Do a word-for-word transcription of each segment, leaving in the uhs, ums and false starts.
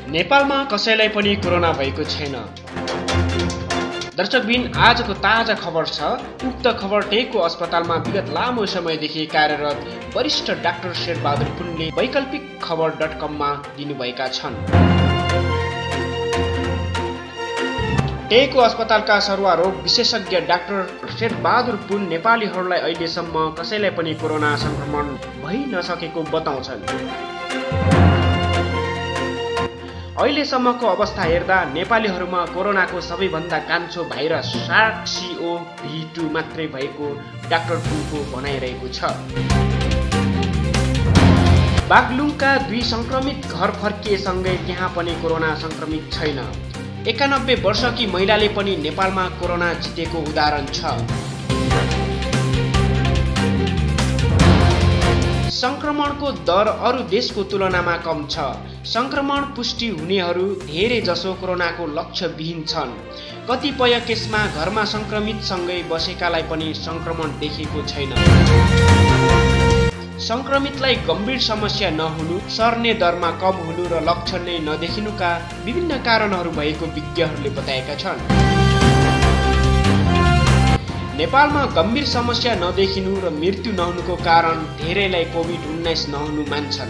नेपालमा कसैलाई पनि कोरोना भएको छैन। दर्शकबिन आजको ताजा खबर छ। उक्त खबर टेकको अस्पतालमा विगत लामो समयदेखि कार्यरत वरिष्ठ डाक्टर शेरबहादुर पुनले वैकल्पिक खबर डट कममा दिनुभएका छन्। टेकको अस्पतालका सर्वरोग विशेषज्ञ डाक्टर शेरबहादुर पुन नेपालीहरूलाई अहिलेसम्म कसैलाई पनि कोरोना संक्रमण भइ नसकेको बताउँछन्। अहिलेसम्मको अवस्था हेर्दा नेपालीहरूमा कोरोनाको सबैभन्दा कान्छो virus SARS C O V two मात्रै भएको डाक्टर पुनको भनाइरहेको छ। बागलुङका दुई संक्रमित घर फर्किएसँगै त्यहाँ पनि कोरोना संक्रमित छैन। एकानब्बे वर्षकी महिलाले पनि नेपालमा कोरोना जितेको उदाहरण छ। संक्रमणको दर अरू देशको तुलनामा कम छ। संक्रमण पुष्टि हुनेहरू धेरै जसो कोरोनाको लक्षणविहीन छन्। कतिपय केसमा घरमा संक्रमित सँगै बसेकालाई पनि संक्रमण देखिएको छैन। संक्रमितलाई गम्भीर समस्या नहुनु, सर्ने दरमा कम हुनु र लक्षण नै नदेखिनुका विभिन्न कारणहरू भएको विज्ञहरूले बताएका छन्। नेपालमा गम्भीर समस्या नदेखिनु र मृत्यु नहुनुको कारण धेरैलाई कोभिड उन्नाइस नहुनु मान्छन्।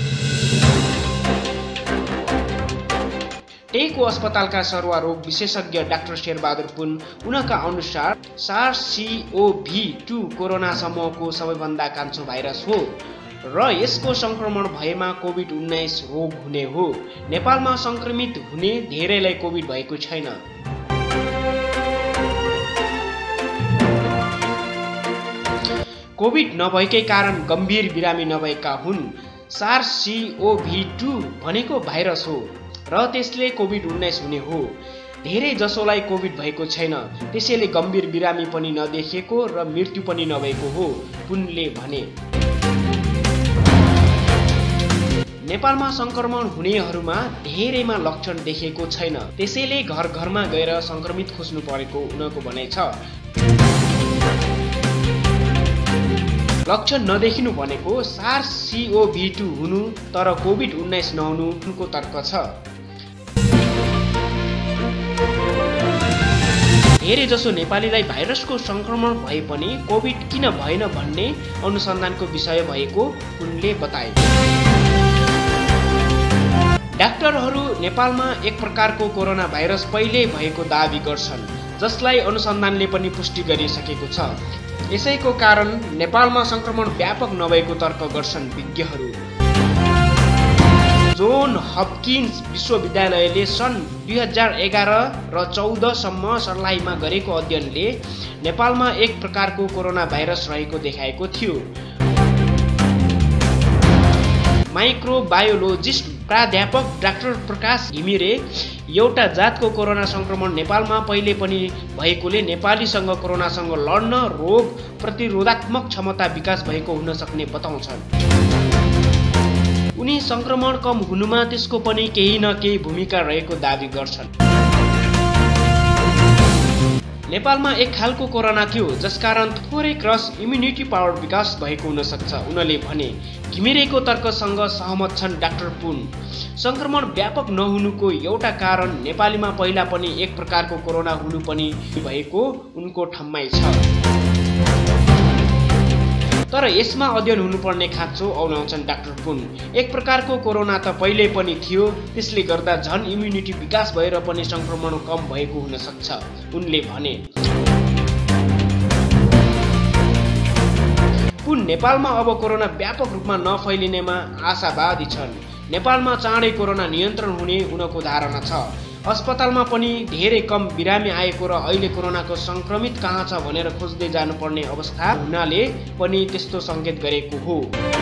टेकको अस्पतालका सर्वरोग विशेषज्ञ डाक्टर शेरबहादुर पुन उनका अनुसार SARS C O V two corona समूहको सबैभन्दा कान्छो भाइरस हो र यसको संक्रमण भएमा कोभिड उन्नाइस रोग हुने हो। नेपालमा संक्रमित हुने धेरैलाई कोभिड भएको छैन। कोभिड नभएकै कारण गम्भीर बिरामी नभएका हुन्। SARS C O V two भनेको भाइरस हो र त्यसले कोभिड उन्नाइस हुने हो। धेरै जसोलाई कोभिड भएको छैन, त्यसैले गम्भीर बिरामी पनि नदेखिएको र मृत्यु पनि नभएको हो, पुनले भने। नेपालमा संक्रमण हुनेहरूमा धेरैमा लक्षण देखिएको छैन, त्यसैले घर घरमा गएर संक्रमित खोज्नु परेको उनको भनाइ छ। लक्षण नदेखिनु भनेको SARS C O V two हुनु तर कोभिड उन्नाइस नहुनु उनको तर्क छ। धेरै जसो नेपालीलाई भाइरसको संक्रमण भए पनि कोभिड किन भएन भन्ने अनुसन्धानको विषय भएको उनले बताए। डाक्टरहरू नेपालमा एक प्रकारको कोरोना भाइरस पहिले भएको दावी गर्छन्, जसलाई अनुसन्धानले पनि पुष्टि गरिसकेको छ। यसैको कारण नेपालमा संक्रमण व्यापक नभएको तर्क गर्छन् विज्ञहरू। जोन हपकिन्स विश्वविद्यालयले सन् दुई हजार एघार र चौध सम्म सर्लाहीमा गरेको अध्ययनले नेपालमा एक प्रकारको कोरोना भाइरस रहेको देखाएको थियो। माइक्रोबायोलोजिस्ट प्राध्यापक डाक्टर प्रकाश घिमिरे एउटा जातको कोरोना संक्रमण नेपालमा पहिले पनि भएकोले नेपालीसँग कोरोनासँग लड्न रोग प्रतिरोधात्मक क्षमता विकास भएको हुन सक्ने बताउँछन्। उनी संक्रमण कम हुनुमा त्यसको पनि केही न केही भूमिका रहेको दावी गर्छन्। नेपालमा एक खालको कोरोना थियो जसकारण थोरै क्रस इम्युनिटी पावर विकास भएको हुन सक्छ, उनले भने। घिमिरेको तर्कसँग सहमत छन् डाक्टर पुन। संक्रमण व्यापक नहुनुको एउटा कारण नेपालीमा पहिला पनि एक प्रकारको कोरोना हुनु पनि भएको उनको ठम्माइ छ। तर यसमा अध्ययन हुनुपर्ने खाँचो औलाउँछन् डाक्टर पुन। एक प्रकारको कोरोना त पहिले पनि थियो, त्यसले गर्दा झन इम्युनिटी विकास भएर पनि संक्रमण कम भएको हुन सक्छ, उनले भने। पुन नेपालमा अब कोरोना व्यापक रूपमा नफैलिनेमा आशावादी छन्। नेपालमा चाँडै कोरोना नियन्त्रण हुने उनको धारणा छ। अस्पतालमा पनि धेरै कम बिरामी आएको र अहिले कोरोनाको संक्रमित कहाँ छ भनेर खोज्दै जानुपर्ने अवस्था हुनाले पनि त्यस्तो संकेत गरेको हो।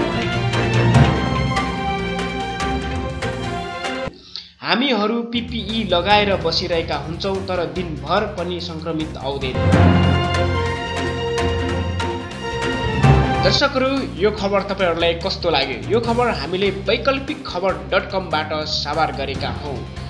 हामीहरू पीपीई लगाएर बसिरहेका हुन्छौँ तर दिनभर पनि संक्रमित आउँदैन। दर्शकहरू, यो खबर तपाईहरूलाई कस्तो लाग्यो? यो खबर हामीले वैकल्पिक खबर डट कमबाट साभार गरेका हौँ।